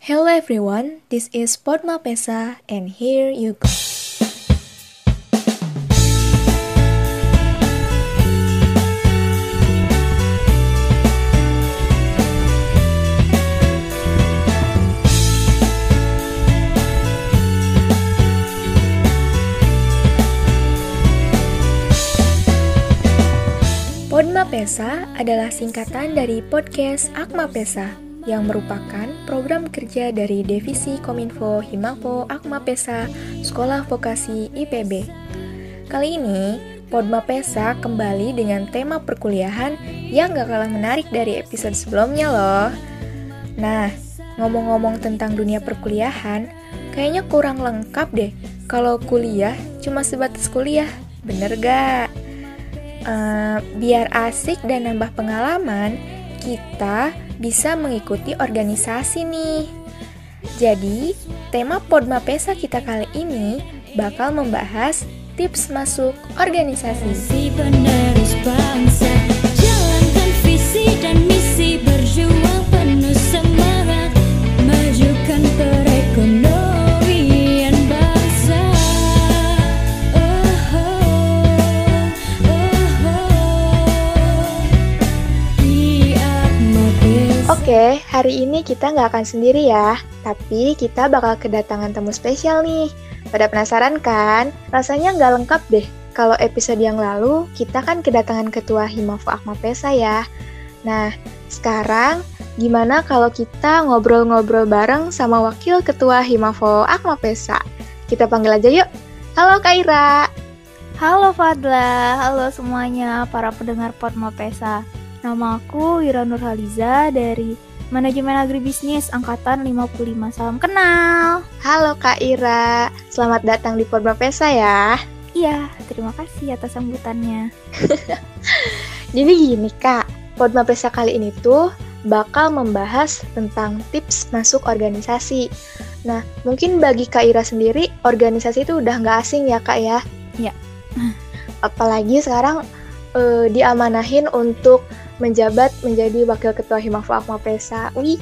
Hello everyone, this is Podma Pesa and here you go. Podma Pesa adalah singkatan dari podcast Akma Pesa yang merupakan program kerja dari Divisi Kominfo Himako Akma Pesa Sekolah Vokasi IPB. Kali ini, Podma Pesa kembali dengan tema perkuliahan yang gak kalah menarik dari episode sebelumnya loh. Nah, ngomong-ngomong tentang dunia perkuliahan, kayaknya kurang lengkap deh kalau kuliah cuma sebatas kuliah, bener gak? Biar asik dan nambah pengalaman, kita bisa mengikuti organisasi nih. Jadi, tema Podma Pesa kita kali ini bakal membahas tips masuk organisasi. Penerus bangsa, jalankan visi dan misi, berjuang penuh semangat, majukan perekonomian bangsa. Oke, hari ini kita nggak akan sendiri ya, tapi kita bakal kedatangan tamu spesial nih. Pada penasaran kan? Rasanya nggak lengkap deh. Kalau episode yang lalu, kita kan kedatangan Ketua Himafo Akma Pesa ya. Nah, sekarang gimana kalau kita ngobrol-ngobrol bareng sama Wakil Ketua Himafo Akma Pesa? Kita panggil aja yuk. Halo Kak Ira. Halo Fadla, halo semuanya para pendengar Podma Pesa. Nama aku Ira Nurhaliza dari Manajemen Agribisnis Angkatan 55. Salam kenal. Halo Kak Ira, selamat datang di Podma Pesa ya. Iya, terima kasih atas sambutannya. Jadi gini Kak, Podma Pesa kali ini tuh bakal membahas tentang tips masuk organisasi. Nah, mungkin bagi Kak Ira sendiri, organisasi itu udah nggak asing ya Kak ya? Iya. Apalagi sekarang diamanahin untuk menjabat menjadi Wakil Ketua Himafo Akma Pesa. Wih.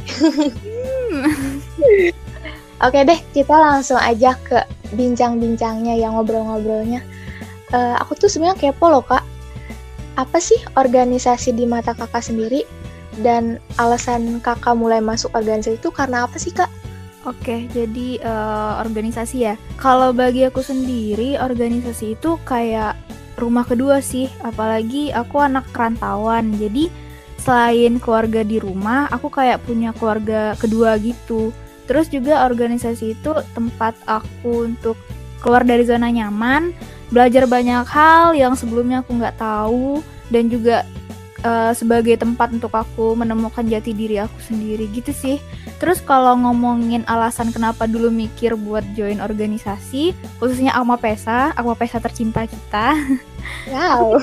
Oke deh, kita langsung aja ke bincang-bincangnya ya, ngobrol-ngobrolnya. Aku tuh sebenarnya kepo loh Kak. Apa sih organisasi di mata Kakak sendiri? Dan alasan Kakak mulai masuk organisasi itu karena apa sih Kak? Oke, jadi organisasi ya. Kalau bagi aku sendiri, organisasi itu kayak rumah kedua sih, apalagi aku anak rantauan. Jadi selain keluarga di rumah, aku kayak punya keluarga kedua gitu. Terus juga organisasi itu tempat aku untuk keluar dari zona nyaman, belajar banyak hal yang sebelumnya aku nggak tahu, dan juga sebagai tempat untuk aku menemukan jati diri aku sendiri gitu sih. Terus kalau ngomongin alasan kenapa dulu mikir buat join organisasi, khususnya Akma Pesa tercinta kita. Wow.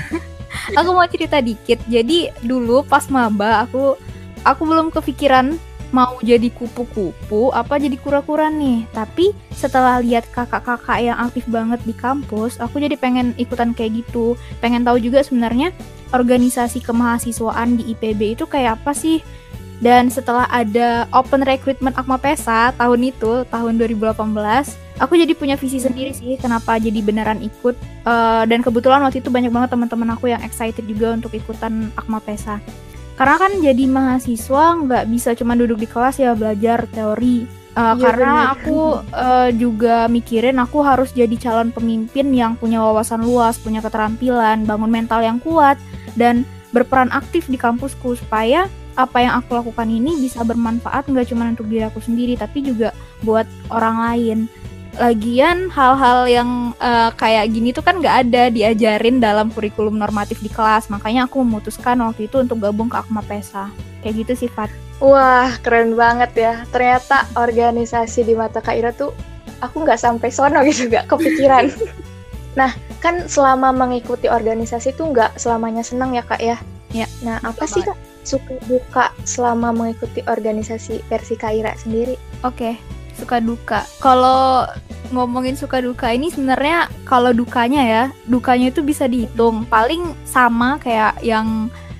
Aku mau cerita dikit. Jadi dulu pas maba aku belum kepikiran mau jadi kupu-kupu apa jadi kura-kura nih. Tapi setelah lihat kakak-kakak yang aktif banget di kampus, aku jadi pengen ikutan kayak gitu. Pengen tahu juga sebenarnya organisasi kemahasiswaan di IPB itu kayak apa sih? Dan setelah ada open recruitment Akma Pesa tahun 2018, aku jadi punya visi sendiri sih kenapa jadi beneran ikut. Dan kebetulan waktu itu banyak banget teman-teman aku yang excited juga untuk ikutan Akma Pesa. Karena kan jadi mahasiswa nggak bisa cuma duduk di kelas ya belajar teori. Karena aku juga mikirin aku harus jadi calon pemimpin yang punya wawasan luas, punya keterampilan, bangun mental yang kuat, dan berperan aktif di kampusku supaya apa yang aku lakukan ini bisa bermanfaat nggak cuma untuk diri aku sendiri, tapi juga buat orang lain. Lagian hal-hal yang kayak gini tuh kan nggak ada diajarin dalam kurikulum normatif di kelas, makanya aku memutuskan waktu itu untuk gabung ke Akma Pesa. Kayak gitu sih, Fat. Wah, keren banget ya. Ternyata organisasi di mata Kak Ira tuh aku nggak sampai sono gitu, nggak kepikiran. Nah, kan selama mengikuti organisasi tuh nggak selamanya senang ya Kak ya? Ya. Nah, apa sih Kak suka duka selama mengikuti organisasi versi Kak Ira sendiri? Oke, suka duka. Kalau ngomongin suka duka ini sebenarnya kalau dukanya itu bisa dihitung. Paling sama kayak yang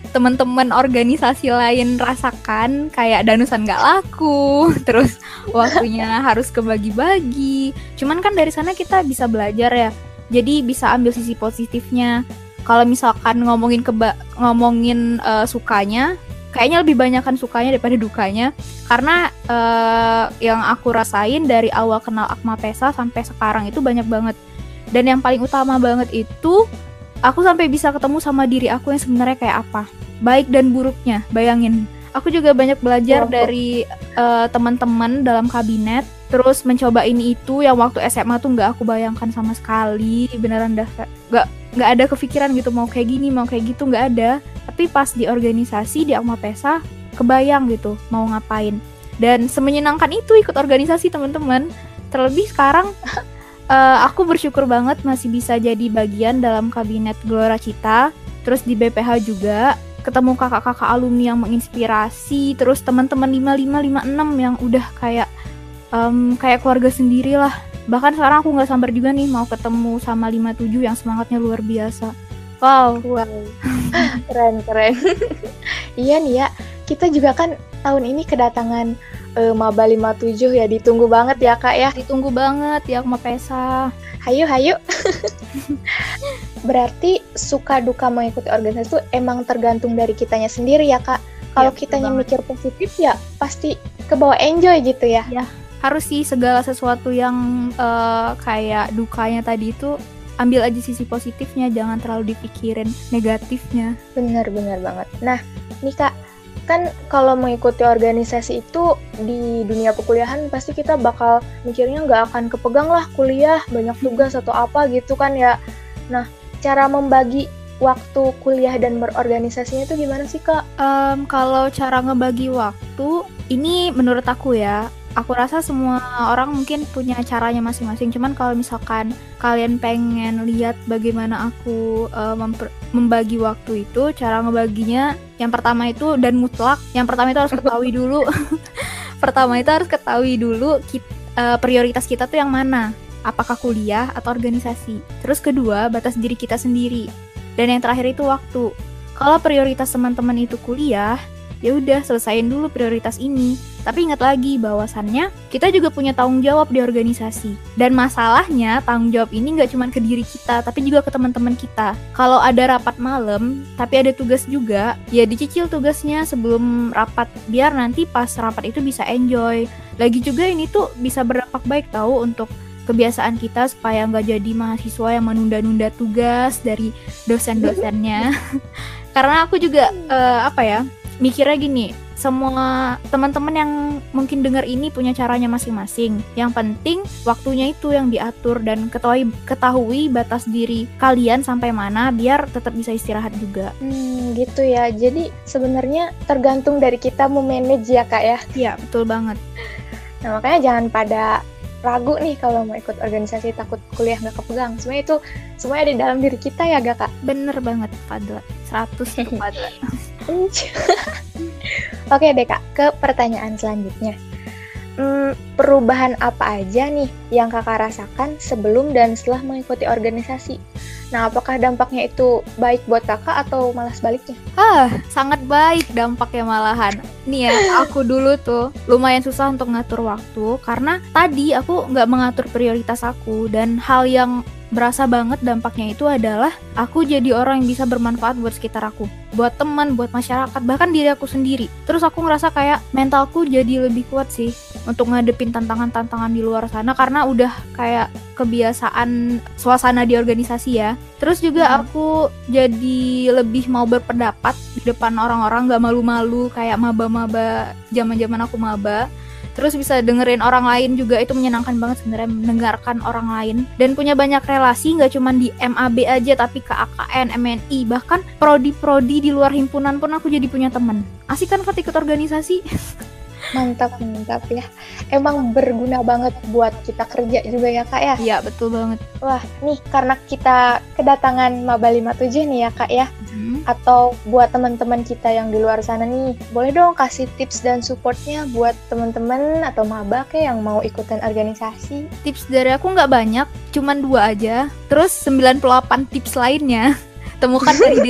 teman-teman organisasi lain rasakan, kayak danusan nggak laku, terus waktunya harus kebagi-bagi. Cuman kan dari sana kita bisa belajar ya, jadi bisa ambil sisi positifnya. Kalau misalkan ngomongin sukanya, kayaknya lebih banyak kan sukanya daripada dukanya. Karena yang aku rasain dari awal kenal Akma Pesa sampai sekarang itu banyak banget. Dan yang paling utama banget itu, aku sampai bisa ketemu sama diri aku yang sebenarnya kayak apa, baik dan buruknya. Bayangin, aku juga banyak belajar dari teman-teman dalam kabinet. Terus mencoba ini itu yang waktu SMA tuh nggak aku bayangkan sama sekali, beneran dah nggak ada kepikiran gitu mau kayak gini, mau kayak gitu, nggak ada. Tapi pas di organisasi di Akma Pesa kebayang gitu mau ngapain. Dan semenyenangkan itu ikut organisasi teman-teman. Terlebih sekarang aku bersyukur banget masih bisa jadi bagian dalam kabinet Gelora Cita. Terus di BPH juga ketemu kakak-kakak alumni yang menginspirasi. Terus teman-teman 5556 yang udah kayak keluarga sendiri lah. Bahkan sekarang aku nggak sabar juga nih mau ketemu sama 57 yang semangatnya luar biasa. Wow. Keren. Iya nih ya, kita juga kan tahun ini kedatangan Maba 57 ya, ditunggu banget ya Kak ya. Ditunggu banget ya Akma Pesa. Hayu. Berarti suka duka mengikuti organisasi itu emang tergantung dari kitanya sendiri ya Kak. Kalau kitanya mikir positif ya pasti kebawa enjoy gitu ya. Ya, harus sih segala sesuatu yang kayak dukanya tadi itu ambil aja sisi positifnya, jangan terlalu dipikirin negatifnya. Bener banget. Nah, nih Kak, kan kalau mengikuti organisasi itu di dunia perkuliahan pasti kita bakal mikirnya nggak akan kepegang lah kuliah, banyak tugas atau apa gitu kan ya. Nah, cara membagi waktu kuliah dan berorganisasinya itu gimana sih Kak? Kalau cara ngebagi waktu, ini menurut aku ya, aku rasa semua orang mungkin punya caranya masing-masing. Cuman kalau misalkan kalian pengen lihat bagaimana aku membagi waktu itu, cara ngebaginya yang pertama itu dan mutlak. Yang pertama itu harus ketahui dulu. Prioritas kita tuh yang mana? Apakah kuliah atau organisasi? Terus kedua, batas diri kita sendiri. Dan yang terakhir itu waktu. Kalau prioritas teman-teman itu kuliah, ya udah selesaiin dulu prioritas ini. Tapi ingat lagi bahwasannya kita juga punya tanggung jawab di organisasi. Dan masalahnya tanggung jawab ini nggak cuma ke diri kita, tapi juga ke teman-teman kita. Kalau ada rapat malam, tapi ada tugas juga, ya dicicil tugasnya sebelum rapat, biar nanti pas rapat itu bisa enjoy. Lagi juga ini tuh bisa berdampak baik tahu untuk kebiasaan kita supaya nggak jadi mahasiswa yang menunda-nunda tugas dari dosen-dosennya. Karena aku juga mikirnya gini, semua teman-teman yang mungkin dengar ini punya caranya masing-masing. Yang penting waktunya itu yang diatur dan ketahui batas diri kalian sampai mana biar tetap bisa istirahat juga. Gitu ya. Jadi sebenarnya tergantung dari kita memanage ya Kak ya. Iya, betul banget. Nah, makanya jangan pada ragu nih kalau mau ikut organisasi takut kuliah nggak kepegang. Sebenarnya itu semuanya ada di dalam diri kita ya Kak. Bener banget Fadla, 100 untuk Fadla. Oke deh Kak, ke pertanyaan selanjutnya. Perubahan apa aja nih yang Kakak rasakan sebelum dan setelah mengikuti organisasi? Nah, apakah dampaknya itu baik buat Kakak atau malah sebaliknya? Sangat baik dampaknya malahan. Nih ya, aku dulu tuh lumayan susah untuk ngatur waktu karena tadi aku nggak mengatur prioritas aku, dan hal yang berasa banget dampaknya itu adalah aku jadi orang yang bisa bermanfaat buat sekitar aku, buat teman, buat masyarakat, bahkan diri aku sendiri. Terus aku ngerasa kayak mentalku jadi lebih kuat sih untuk ngadepin tantangan-tantangan di luar sana karena udah kayak kebiasaan suasana di organisasi ya. Terus juga aku jadi lebih mau berpendapat di depan orang-orang, gak malu-malu kayak maba-maba zaman-zaman aku maba. Terus bisa dengerin orang lain juga, itu menyenangkan banget sebenarnya mendengarkan orang lain. Dan punya banyak relasi, gak cuma di MAB aja tapi ke AKN, MNI, bahkan prodi-prodi di luar himpunan pun aku jadi punya teman. Asik kan Fat ikut organisasi? Mantap ya. Emang berguna banget buat kita kerja juga ya Kak ya? Iya, betul banget. Wah, nih karena kita kedatangan Maba 57 nih ya Kak ya. Atau buat teman-teman kita yang di luar sana nih, boleh dong kasih tips dan supportnya buat teman-teman atau maba kayak yang mau ikutan organisasi. Tips dari aku nggak banyak, cuman 2 aja. Terus 98 tips lainnya temukan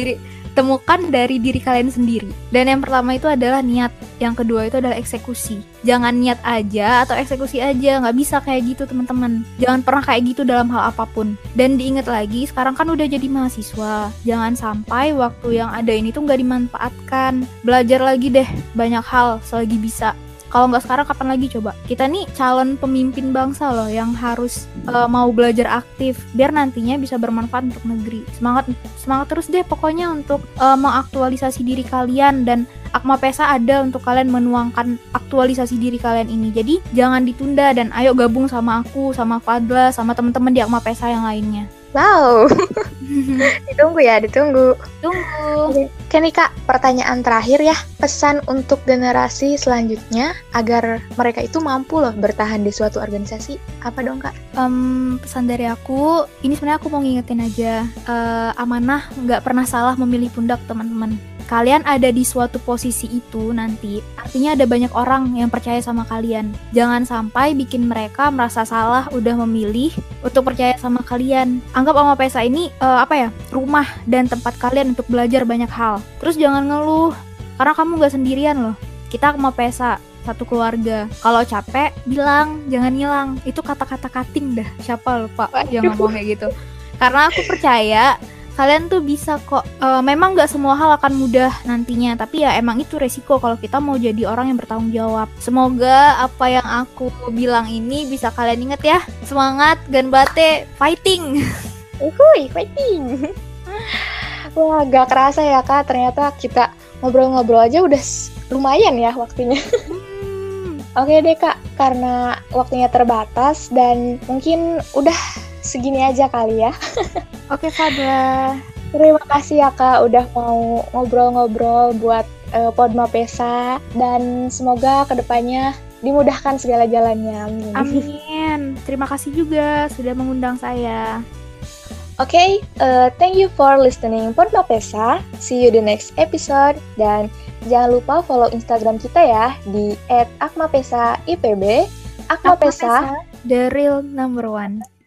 temukan dari diri kalian sendiri. Dan yang pertama itu adalah niat, yang kedua itu adalah eksekusi. Jangan niat aja atau eksekusi aja, nggak bisa kayak gitu teman-teman. Jangan pernah kayak gitu dalam hal apapun. Dan diingat lagi, sekarang kan udah jadi mahasiswa, jangan sampai waktu yang ada ini tuh nggak dimanfaatkan. Belajar lagi deh banyak hal selagi bisa. Kalau nggak sekarang kapan lagi coba? Kita nih calon pemimpin bangsa loh yang harus mau belajar aktif biar nantinya bisa bermanfaat untuk negeri. Semangat terus deh pokoknya untuk mengaktualisasi diri kalian, dan Akma Pesa ada untuk kalian menuangkan aktualisasi diri kalian ini. Jadi jangan ditunda dan ayo gabung sama aku, sama Fadla, sama teman-teman di Akma Pesa yang lainnya. Wow, ditunggu ya, ditunggu. Tunggu. Oke nih Kak, pertanyaan terakhir ya. Pesan untuk generasi selanjutnya agar mereka itu mampu loh bertahan di suatu organisasi. Apa dong Kak? Pesan dari aku, ini sebenarnya aku mau ngingetin aja, amanah nggak pernah salah memilih pundak teman-teman. Kalian ada di suatu posisi itu nanti, artinya ada banyak orang yang percaya sama kalian. Jangan sampai bikin mereka merasa salah udah memilih untuk percaya sama kalian. Anggap Akma Pesa ini rumah dan tempat kalian untuk belajar banyak hal. Terus jangan ngeluh, karena kamu gak sendirian loh. Kita Akma Pesa, satu keluarga. Kalau capek, bilang, jangan ngilang. Itu kata-kata cutting dah. Siapa lupa yang ngomong kayak gitu. Karena aku percaya kalian tuh bisa kok. Memang gak semua hal akan mudah nantinya, tapi ya emang itu resiko kalau kita mau jadi orang yang bertanggung jawab. Semoga apa yang aku bilang ini bisa kalian inget ya. Semangat, ganbate, fighting. Uhuy, fighting. Wah, gak kerasa ya Kak, ternyata kita ngobrol-ngobrol aja udah lumayan ya waktunya. Oke deh Kak, karena waktunya terbatas dan mungkin udah segini aja kali ya. Oke Fadla. Terima kasih ya Kak udah mau ngobrol-ngobrol buat Podma Pesa, dan semoga kedepannya dimudahkan segala jalannya. Amin. Terima kasih juga sudah mengundang saya. Oke, thank you for listening Podma Pesa. See you the next episode, dan jangan lupa follow Instagram kita ya di @akmapesaipb. Akma Pesa, the real number one.